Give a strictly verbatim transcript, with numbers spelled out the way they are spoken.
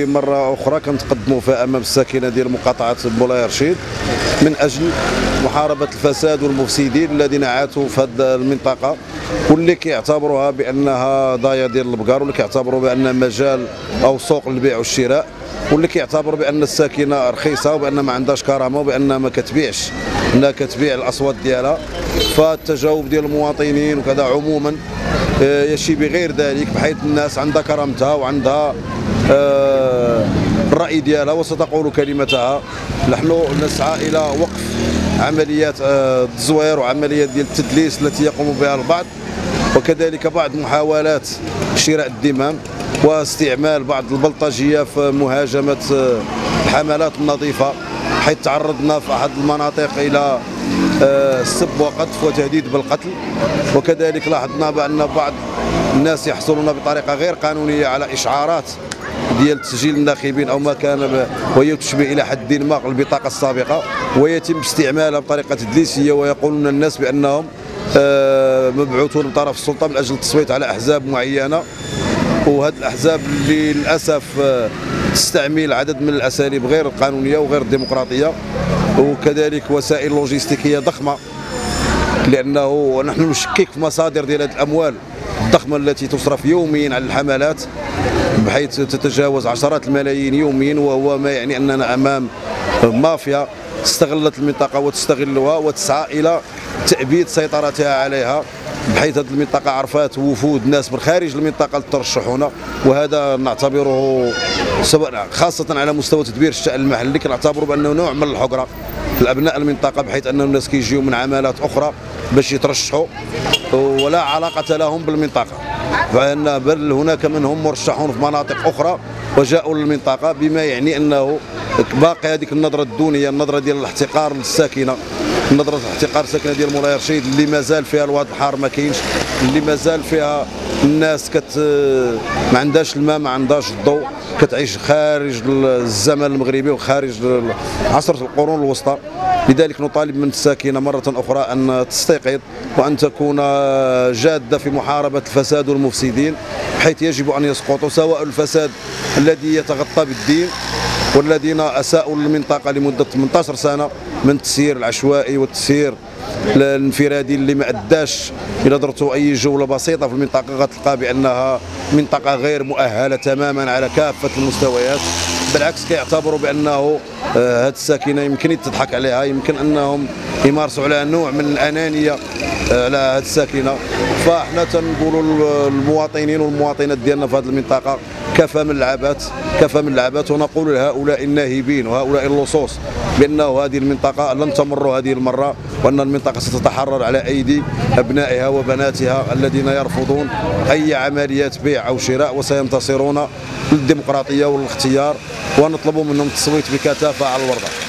مره اخرى كنتقدموا فيها امام الساكنه ديال مقاطعه مولاي رشيد من اجل محاربه الفساد والمفسدين الذين عاتوا في هذه المنطقه، واللي كيعتبروها بانها ضايه ديال البقر، واللي كيعتبروا بان مجال او سوق للبيع والشراء، واللي كيعتبر بان الساكنه رخيصه وبان ما عندهاش كرامه وبان ما كتبيعش، انها كتبيع الاصوات ديالها. فالتجاوب ديال المواطنين وكذا عموما يشي بغير ذلك، بحيث الناس عندها كرامتها وعندها الراي ديالها وستقول كلمتها. نحن نسعى الى وقف عمليات التزوير وعمليات ديال التدليس التي يقوم بها البعض، وكذلك بعض محاولات شراء الدمام واستعمال بعض البلطجيه في مهاجمه الحملات النظيفه، حيث تعرضنا في احد المناطق الى السب وقذف وتهديد بالقتل. وكذلك لاحظنا بان بعض الناس يحصلون بطريقه غير قانونيه على اشعارات ديال تسجيل الناخبين او ما كان وهي تشبه الى حد ما البطاقه السابقه، ويتم استعمالها بطريقه تدليسيه، ويقولون الناس بانهم مبعوثون من طرف السلطه من اجل التصويت على احزاب معينه، وهذه الاحزاب اللي للاسف تستعمل عدد من الاساليب غير القانونيه وغير الديمقراطيه، وكذلك وسائل لوجستيكيه ضخمه، لانه نحن نشكك في مصادر ديال هذه الاموال الضخمه التي تصرف يوميا على الحملات بحيث تتجاوز عشرات الملايين يوميا، وهو ما يعني اننا امام مافيا استغلت المنطقه وتستغلها وتسعى الى تأبيد سيطرتها عليها، بحيث هذه المنطقه عرفات وفود ناس من خارج المنطقه للترشح، وهذا نعتبره خاصه على مستوى تدبير الشأن المحلي كنعتبره بانه نوع من الحقره لابناء المنطقه، بحيث ان الناس كيجيو من عمالات اخرى باش يترشحوا ولا علاقه لهم بالمنطقه، فان بل هناك من هم مرشحون في مناطق اخرى وجاءوا للمنطقه، بما يعني انه باقي هذيك النظره الدونيه، النظره ديال الاحتقار للساكنه، نظره احتقار الساكنه ديال مولاي رشيد اللي مازال فيها الواد الحار ما كاينش، اللي مازال فيها الناس كت ما عندهاش الماء ما عندهاش الضوء، كتعيش خارج الزمن المغربي وخارج عصر القرون الوسطى. لذلك نطالب من الساكنه مره اخرى ان تستيقظ وان تكون جاده في محاربه الفساد والمفسدين، حيث يجب ان يسقطوا، سواء الفساد الذي يتغطى بالدين والذين اساءوا للمنطقه لمده ثمانية عشر سنه من التسيير العشوائي والتسيير الانفرادي اللي ما اداش. الى درتوا اي جوله بسيطه في المنطقه غتلقى بانها منطقه غير مؤهله تماما على كافه المستويات، بالعكس كيعتبروا بانه هذه الساكنه يمكن تضحك عليها، يمكن انهم يمارسوا على نوع من الانانيه على هذه الساكنه. فاحنا تنقولوا للمواطنين والمواطنات ديالنا في هذه المنطقه كفى من العبث، كفى من العبث، ونقول لهؤلاء الناهبين وهؤلاء اللصوص بانه هذه المنطقه لن تمر هذه المره، وان المنطقه ستتحرر على ايدي ابنائها وبناتها الذين يرفضون اي عمليات بيع او شراء، وسينتصرون للديمقراطيه والاختيار، ونطلب منهم التصويت بكثافه على الورقه.